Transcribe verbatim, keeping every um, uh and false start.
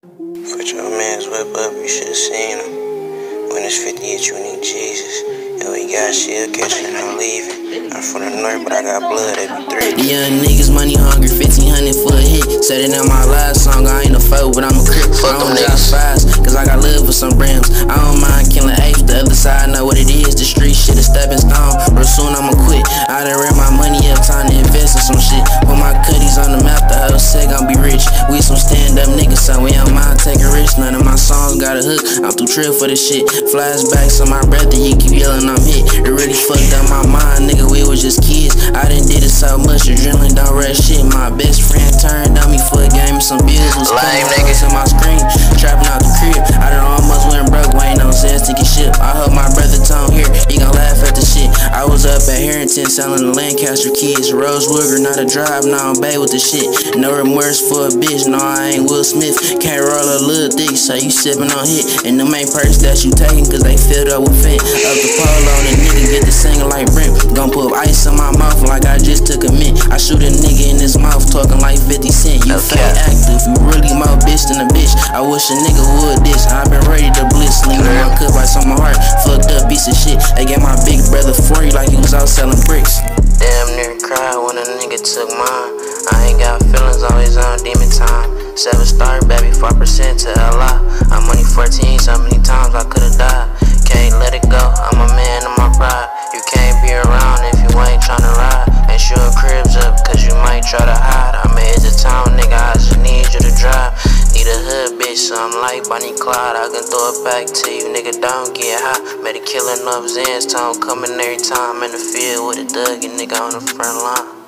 Put your man's whip up, you should've seen him. When it's fifty-eight, you need Jesus. And we got shit, catching and I'm leaving. I'm from the north, but I got blood every three. The young niggas money hungry, fifteen hundred for a hit. Said it in my last song, I ain't a foe, but I'm a crip. Fuck I don't them drop niggas. fast, cause I got love for some brims. I don't mind killing apes, the other side know what it is. The street shit is stepping stone, real soon I'ma quit. I done ran my money up, time to invest in some shit. Put my cutties on the map, the whole set gon' be rich. We some stand up niggas, so we don't mind taking risks. None of my songs got a hook, I'm too trill for this shit. Flashbacks on my brother, he keep yelling I'm hit. It really fucked up my mind, nigga, we was just kids. I done did it so much, adrenaline don't rush shit. My best friend turned on me for a game and some bills was Lame coming niggas in my screen, trapping out the crib. I done almost went broke, waiting on Zans to get shipped. I hope my brother Tone here, he gon' laugh at the shit. I was up at Harrington selling the Lancaster kids. Rosewood, not a drive, now I'm bae with the shit. No remorse for a bitch, no I ain't Will Smith. Can't roll a little dick, so you sippin' on hit. And them ain't perks that you taking, cause they filled up with fent. Up the pole on the nigga, get the singing like Brent. Gon' put ice in my mouth like I just took a mint. I shoot a nigga in his mouth talking like fifty cent. You Okay. fake active, you really more bitch than a bitch. I wish a nigga would dish, I been ready to blitz. Lean on my cup ice on my heart, fucked up piece of shit. They gave my big brother forty like he was out selling bricks. Damn near cried when a nigga took mine. I ain't got feelings, always on demon time. Seven star, baby, five percent to L I. I'm only fourteen, so many times I could've died. Can't let it go, I'm a man of my pride. You can't be around if you ain't tryna ride. Ain't sure cribs up, cause you might try to hide. I'm at the town, nigga, I just need you to drive. Need a hood bitch, so I'm like Bonnie Clyde. I can throw it back to you, nigga, don't get high. Made a killing off Zans, Tone coming every time in the field with a Doug, and nigga on the front line.